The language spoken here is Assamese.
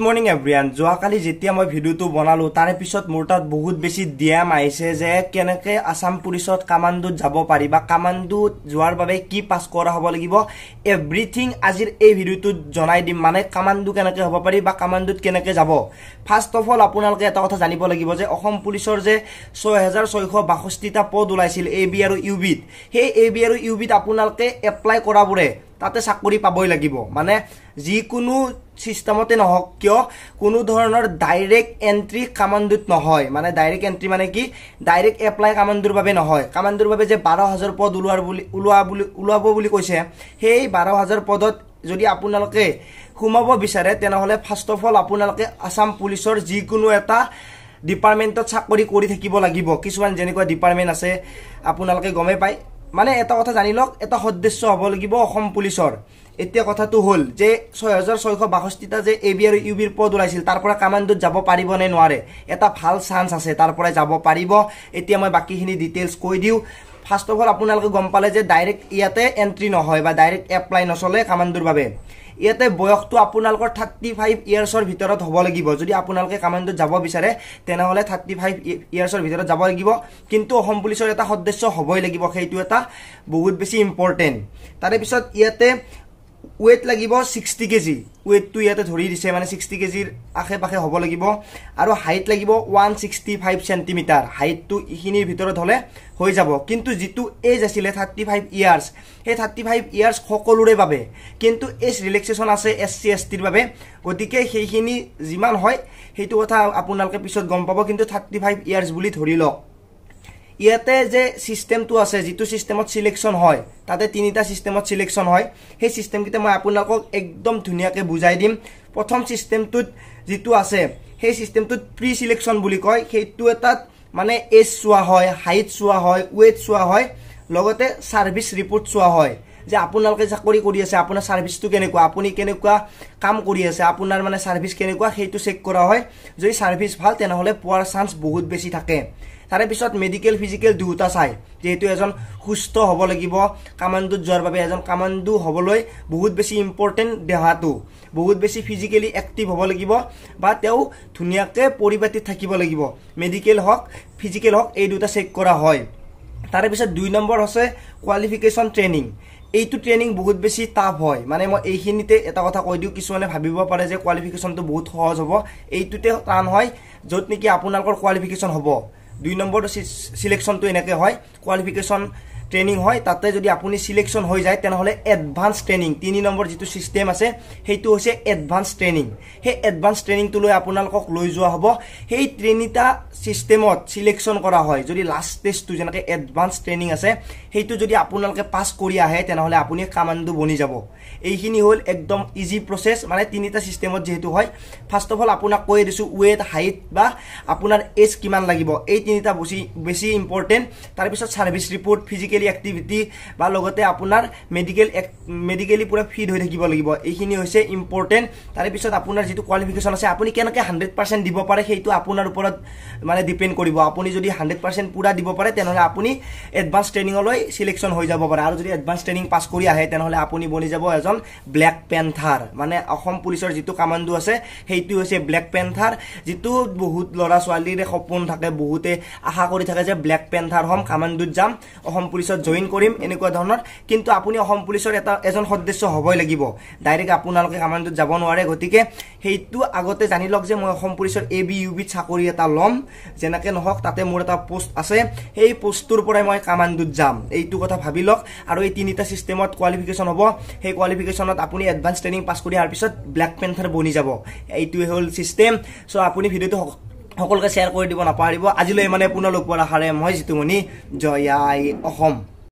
মর্নিং এভরিয়ান যোৱাকালি যেতিয়া মই ভিডিওটো বনালো তাৰে পিছত মোৰ তাত বহুত বেছি ডিএম আহিছে যে কেনেকৈ আসাম পুলিচত কামাণ্ডোত যাব পাৰি বা কামাণ্ডোত যোৱাৰ বাবে কি পাছ কৰা হ'ব লাগিব এভৰিথিং আজিৰ এই ভিডিওটোত জনাই দিম মানে কামাণ্ডো কেনেকৈ হ'ব পাৰি বা কামাণ্ডোত কেনেকৈ যাব ফাৰ্স্ট অফ অল আপোনালোকে এটা কথা জানিব লাগিব যে অসম পুলিচৰ যে 6662টা পদ ওলাইছিল এবি আৰু ইউবিত সেই এবি আৰু ইউবিত আপোনালোকে এপ্লাই কৰাবোৰে তাতে চাকৰি পাবই লাগিব মানে যিকোনো সিস্টেমতে নহক কিয় কোনো ধৰণৰ ডাইৰেক্ট এন্ট্ৰি কামাণ্ডোত নহয় মানে ডাইৰেক্ট এন্ট্ৰি মানে কি ডাইৰেক্ট এপ্লাই কামাণ্ডোৰ বাবে নহয় কামাণ্ডোৰ বাবে যে 12000 পদ ওলাব বুলি কৈছে সেই 12000 পদত যদি আপোনালোকে সোমাব বিচাৰে তেনেহলে ফাৰ্স্ট অফ অল আপোনালোকে আসাম পুলিচৰ যিকোনো এটা ডিপাৰ্টমেন্টত চাকৰি কৰি থাকিব লাগিব কিছুমান যেনেকুৱা ডিপাৰ্টমেন্ট আছে আপোনালোকে গমে পায় মানে এটা কথা জানি লওক এটা সদস্য হ'ব লাগিব অসম পুলিচৰ এতিয়া কথাটো হল যে 6662টা যে এবি আৰু ইউবিৰ পদ ওলাইছিল তাৰ পৰা কামাণ্ডোত যাব পাৰিব নে নোৱাৰে এটা ভাল চান্স আছে তাৰ পৰা যাব পাৰিব এতিয়া মই বাকিখিনি ডিটেইলছ কৈ দিও ফাৰ্স্ট অফ অল আপোনালোকে গম পালে যে ডাইৰেক্ট ইয়াতে এন্ট্ৰি নহয় বা ডাইৰেক্ট এপ্লাই নচলে কামাণ্ডোৰ বাবে ইয়াতে বয়সটো আপোনালোকৰ 35 ইয়াৰ্ছৰ ভিতৰত হ'ব লাগিব যদি আপোনালোকে কামাণ্ডোত যাব বিচাৰে তেনেহলে 35 ইয়াৰ্ছৰ ভিতৰত যাব লাগিব কিন্তু অসম পুলিচৰ এটা সদস্য হ'বই লাগিব সেইটো এটা বহুত বেছি ইম্পৰ্টেন্ট তাৰে পিছত ইয়াতে weight লাগিব 60 কেজি weight টু ইয়াতে ধৰি দিছে মানে 60 কেজিৰ আখে পাখে হ'ব লাগিব আৰু হাইট লাগিব 165 সেন্টিমিটাৰ হাইট টু ইখিনিৰ ভিতৰত হলে হৈ যাব কিন্তু যেটো এজ আছিল 35 ইয়াৰ্স এই 35 ইয়াৰ্স সকলোৰে বাবে কিন্তু এজ ৰিলেক্সেশন আছে এসসি এসটিৰ বাবে গতিকে সেইখিনি যিমান হয় হেতু কথা আপোনালোকে পিছত গম পাব কিন্তু 35 ইয়াৰ্স বুলি ধৰি লওক ইয়াতে যে সিস্টেমটো আছে যেটো সিস্টেমত সিলেকশন হয় তাতে তিনিটা সিস্টেমত সিলেকশন হয় সেই সিস্টেম কিতে মই আপোনালোকক একদম ধুনিয়াকে বুজাই দিম প্ৰথম সিস্টেমটোত যেটো আছে সেই সিস্টেমটোত প্ৰি সিলেকশন বুলি কয় সেইটো এটা মানে এজ চোৱা হয় হাইট চোৱা হয় weight চোৱা হয় লগতে সাৰ্ভিস ৰিপোৰ্ট চোৱা হয় যে আপোনালোকে চাকৰি কৰি আছে আপোনাৰ সাৰ্ভিসটো কেনেকুৱা আপুনি কেনেকুৱা কাম কৰি আছে আপোনাৰ মানে সাৰ্ভিস কেনেকুৱা সেইটো চেক কৰা হয় যদি সাৰ্ভিস ভাল তেনেহলে পোৱাৰ চান্স বহুত বেছি থাকে তাৰে পিছত মেডিকেল ফিজিক্যাল দুটা চাই যেহেতু এজন সুস্থ হ'ব লাগিব কামাণ্ডোত যোৱাৰ বাবে এজন কামাণ্ডো হ'বলৈ বহুত বেছি ইম্পৰ্টেন্ট দেহাটো বহুত বেছি ফিজিক্যালি এক্টিভ হ'ব লাগিব বা তেও ধুনিয়াকে পৰিপাটি থাকিব লাগিব মেডিকেল হক ফিজিক্যাল হক এই দুটা চেক কৰা হয় তাৰে পিছত 2 নম্বৰ আছে কোৱালিফিকেশন ট্ৰেইনিং এইটো ট্ৰেইনিং বহুত বেছি টাফ হয় মানে মই এইখিনিতে এটা কথা কৈ দিও কিছুমানে ভাবিব পাৰে যে কোৱালিফিকেশনটো বহুত সহজ হ'ব এইটোতে টান হয় যত নেকি আপোনালোকৰ কোৱালিফিকেশন হ'ব 2 নম্বৰ সিলেকশন তো এনেকে হয় কোৱালিফিকেশন ট্ৰেইনিং হয় তাতে যদি আপুনি সিলেকশন হৈ যায় তেনেহলে এডভান্স ট্ৰেইনিং 3 নম্বৰ যেটো সিস্টেম আছে হেতু হৈছে এডভান্স ট্ৰেইনিং হে এডভান্স ট্ৰেইনিং তো লৈ আপোনালোকক লৈ যোৱা হ'ব সেই ট্ৰেইনিটা সিস্টেমত সিলেকশন কৰা হয় যদি লাষ্ট টেষ্টটো যেনেকৈ এডভান্স ট্ৰেইনিং আছে হেতু যদি আপোনালোকে পাস কৰি আহে তেনেহলে আপুনি কামাণ্ডো বনি যাব এইখিনি হল একদম ইজি প্ৰসেস মানে তিনিটা সিস্টেমত যেহেতু হয় ফাৰ্স্ট অফ অল আপোনাক কৈ দিছো weight হাইট বা আপোনাৰ এজ কিমান লাগিব এই তিনিটা বেছি ইম্পৰ্টেন্ট তাৰ পিছত সাৰ্ভিস ৰিপোৰ্ট ফিজিক্যালি এক্টিভিটি বা লগতে আপোনাৰ মেডিকেলি পুৰা ফিট হৈ থাকিব লাগিব এইখিনি হৈছে ইম্পৰ্টেন্ট তাৰ পিছত আপোনাৰ যেটো কোৱালিফিকেশন আছে আপুনি কেনেকৈ 100% দিব পাৰে সেইটো আপোনাৰ ওপৰত মানে ডিপেন্ড কৰিব আপুনি যদি 100% পুৰা দিব পাৰে তেনেহলে আপুনি এডভান্স ট্ৰেইনিং লৈ সিলেকশন হৈ যাব পাৰে আৰু যদি এডভান্স ট্ৰেইনিং পাস কৰি আহে তেনেহলে আপুনি বনি যাব এজন ব্ল্যাক পেন্থাৰ মানে অসম পুলিচৰ যেটো কামাণ্ডো আছে হেতু হৈছে ব্ল্যাক পেন্থাৰ যেটো বহুত লৰা ছোৱালীৰে সপোন থাকে বহুতে আশা কৰি থাকে যে ব্ল্যাক পেন্থাৰ হম কামাণ্ডোত যাম অসম পুলিচত জয়েন কৰিম এনেকুৱা ধৰণৰ কিন্তু আপুনি অসম পুলিচৰ এটা এজন সদস্য হ'বই লাগিব ডাইৰেক্ট আপোনালোকে কামাণ্ডোত যাব নোৱাৰে গতিকে হেতু আগতে জানি লওক যে মই অসম পুলিচৰ এবি ইউবি চাকৰি এটা লম যেনেকৈ নহওক তাতে মোৰ এটা পোষ্ট আছে সেই পোষ্টৰ পৰাই মই কামাণ্ডোত যাম এইটো কথা ভাবি লওক আৰু এই তিনিটা সিস্টেমত কোৱালিফিকেশন হ'ব সেই কোৱালিফিকেশনত আপুনি এডভান্স ট্ৰেইনিং পাস কৰি আৰ পিছত ব্ল্যাক পেন্থাৰ বনি যাব এইটোৱে হল সিস্টেম সো আপুনি ভিডিওটো সকলোকে শেয়াৰ কৰি দিব নাপাহৰিব আজিলৈ মানে পুনৰ লগ পোৱাৰ আশাৰে মই জিতুমণি জয় আই অসম।